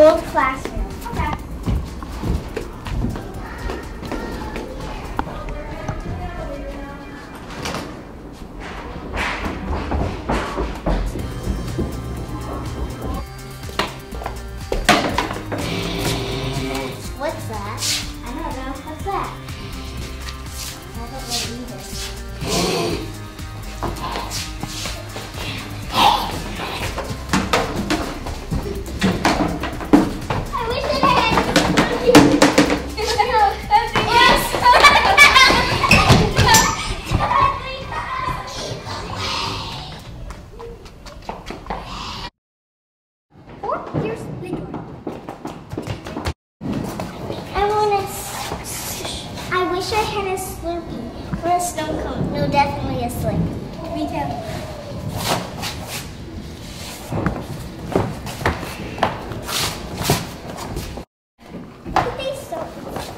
old classroom. Okay. What's that? I don't know. What's that? I don't know either. I wish that I had here's the door. I wish I had a Slurpee or a snow cone. No, definitely a Slurpee. Me too. Look at these soaps.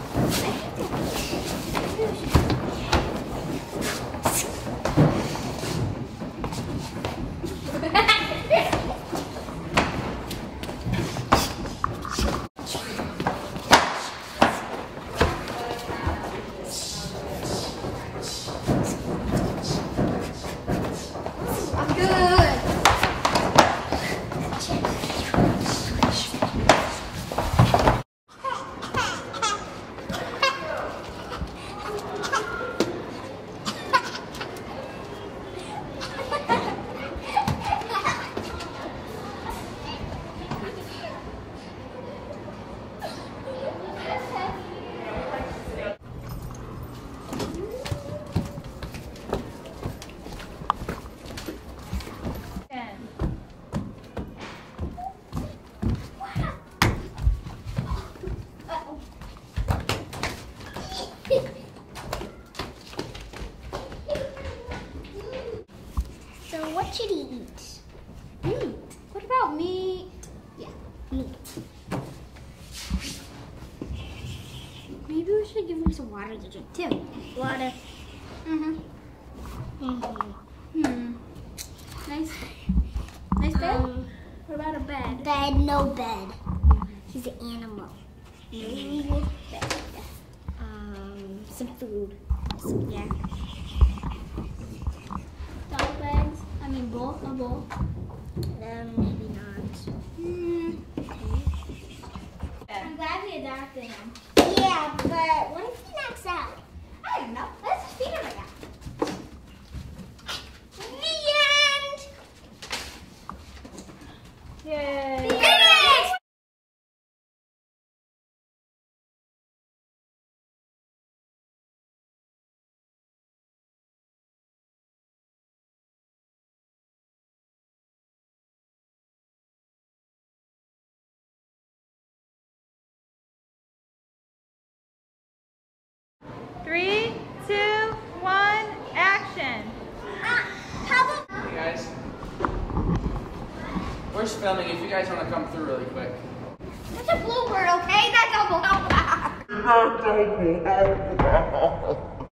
I'm good. So what should he eat? Meat. What about meat? Yeah, meat. Maybe we should give him some water to drink too. Water. Nice. Nice bed? What about a bed? Bed, no bed. He's an animal. No bed. Some food. Yeah. Dog beds? I mean bowl? A bowl? Maybe not. I'm glad we adopted him. Yeah, but what if he knocks out? I don't know. Let's just feed him right now. The end! Yay. Finish! Three, 2, 1, action. Hey guys. We're just filming if you guys want to come through really quick. That's a blooper, okay? That's a blooper.